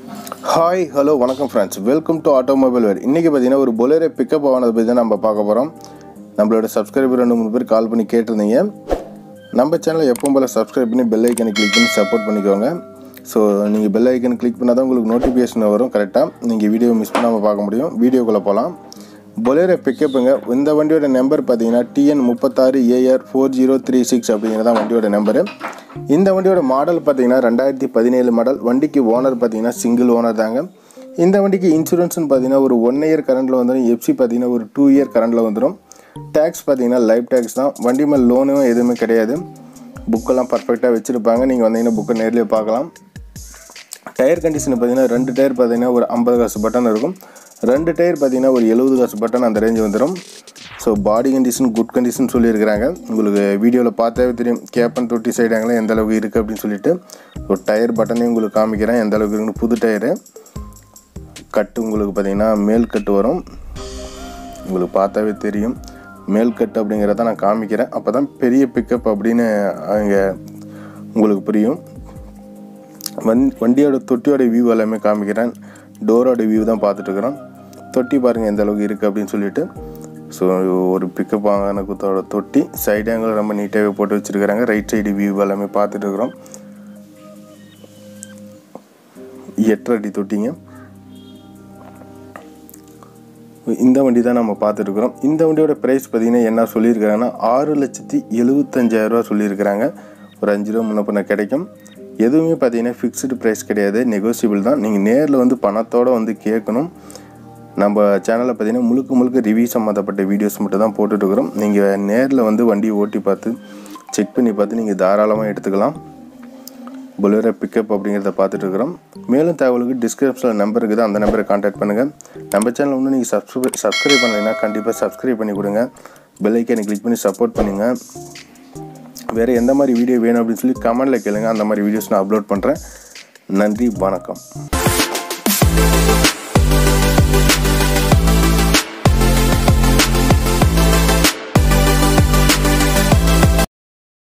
Hi hello வணக்கம் friends, welcome to automobile வேர். இன்றைக்கி பார்த்தீங்கன்னா ஒரு பொலேரோ பிக்கப் ஆனதை பற்றி தான் நம்ம பார்க்க போகிறோம். நம்மளோட சப்ஸ்கிரைபர் 2-3 பேர் கால் பண்ணி கேட்டிருந்தீங்க. நம்ம சேனலை எப்பவும் போல் சப்ஸ்கிரைப் பண்ணி பெல் ஐக்கனை கிளிக் பண்ணி சப்போர்ட் பண்ணிக்கோங்க. ஸோ நீங்கள் பெல் ஐக்கனை கிளிக் பண்ணால் தான் உங்களுக்கு நோட்டிஃபிகேஷன் வரும். கரெக்டாக நீங்கள் வீடியோ மிஸ் பண்ணாமல் பார்க்க முடியும். வீடியோக்குள்ளே போகலாம். பொலேரோ பிக்கப்புங்க. இந்த வண்டியோட நம்பர் பார்த்தீங்கன்னா TN36AR4036 அப்படிங்கிறது தான் வண்டியோட நம்பரு. இந்த வண்டியோட மாடல் பார்த்தீங்கன்னா 2017 மாடல். வண்டிக்கு ஓனர் பார்த்தீங்கன்னா சிங்கிள் ஓனர் தாங்க. இந்த வண்டிக்கு இன்சூரன்ஸ்னு பார்த்தீங்கன்னா ஒரு 1 இயர் கரண்டில் வந்துடும். எஃப்சி பார்த்தீங்கன்னா ஒரு 2 இயர் கரண்டில் வந்துடும். டேக்ஸ் பார்த்தீங்கன்னா லைஃப் டேக்ஸ் தான். வண்டி மேல் லோனும் எதுவுமே கிடையாது. புக்கெல்லாம் பர்ஃபெக்டாக வச்சுருப்பாங்க. நீங்கள் வந்தீங்கன்னா புக்கை நேர்லேயே பார்க்கலாம். டயர் கண்டிஷன் பார்த்தீங்கன்னா 2 டயர் பார்த்தீங்கன்னா ஒரு 50 காசு பட்டன் இருக்கும். 2 டயர் பார்த்தீங்கன்னா ஒரு 70 காசு பட்டன் அந்த ரேஞ்சு வந்துடும். So body condition good condition சொல்லியிருக்கிறாங்க. உங்களுக்கு வீடியோவில் பார்த்தாவே தெரியும் கேப்பன் தொட்டி சைடாங்கலாம் எந்த அளவுக்கு இருக்குது அப்படின்னு சொல்லிட்டு. ஒரு டயர் பட்டனையும் உங்களுக்கு காமிக்கிறேன் எந்த அளவுக்கு இருக்குன்னு. புது டயரு கட்டு உங்களுக்கு பார்த்தீங்கன்னா மேல் கட்டு வரும். உங்களுக்கு பார்த்தாவே தெரியும் மேல் கட்டு அப்படிங்கிறத நான் காமிக்கிறேன். அப்போ தான் பெரிய பிக்கப் அப்படின்னு அங்கே உங்களுக்கு புரியும். வண்டியோட தொட்டியோட வியூ எல்லாமே காமிக்கிறேன். டோரோட வியூ தான் பார்த்துட்ருக்குறோம். தொட்டி பாருங்கள் எந்த அளவுக்கு இருக்குது அப்படின்னு சொல்லிட்டு. ஸோ ஒரு பிக்கப் வாங்கின குத்தோட தொட்டி சைடு ஆங்கிள் ரொம்ப நீட்டாகவே போட்டு வச்சுருக்கிறாங்க. ரைட் சைடு வியூ எல்லாமே பார்த்துட்ருக்குறோம். 8 அடி தொட்டிங்க. இந்த வண்டி தான் நம்ம பார்த்துட்ருக்குறோம். இந்த வண்டியோட ப்ரைஸ் பார்த்திங்கன்னா என்ன சொல்லியிருக்கிறாங்கன்னா 6,75,000 சொல்லியிருக்கிறாங்க. ஒரு 5 ரூபா முன்ன பின்ன கிடைக்கும். எதுவுமே பார்த்தீங்கன்னா ஃபிக்ஸ்டு ப்ரைஸ் கிடையாது, நெகோசியபிள் தான். நீங்கள் நேரில் வந்து பணத்தோடு வந்து கேட்கணும். நம்ம சேனலில் பார்த்தீங்கன்னா முழுக்க ரிவ்யூ சம்மந்தப்பட்ட வீடியோஸ் மட்டும் தான் போட்டுட்ருக்குறோம். நீங்கள் நேரில் வந்து வண்டியை ஓட்டி பார்த்து செக் பண்ணி பார்த்து நீங்கள் தாராளமாக எடுத்துக்கலாம். பொலேரோ பிக்கப் அப்படிங்கிறத பார்த்துட்ருக்குறோம். மேலும் தகவலுக்கு டிஸ்கிரிப்ஷனில் நம்பர் இருக்குது, அந்த நம்பரை கான்டாக்ட் பண்ணுங்கள். நம்ம சேனல் ஒன்று நீங்கள் சப்ஸ்கிரைப் பண்ணலைன்னா கண்டிப்பாக சப்ஸ்கிரைப் பண்ணி கொடுங்க. பெல் ஐக்கானை கிளிக் பண்ணி சப்போர்ட் பண்ணுங்கள். வேறு எந்த மாதிரி வீடியோ வேணும் அப்படின்னு சொல்லி கமெண்டில் கேளுங்க. அந்த மாதிரி வீடியோஸ் நான் அப்லோட் பண்ணுறேன். நன்றி, வணக்கம்.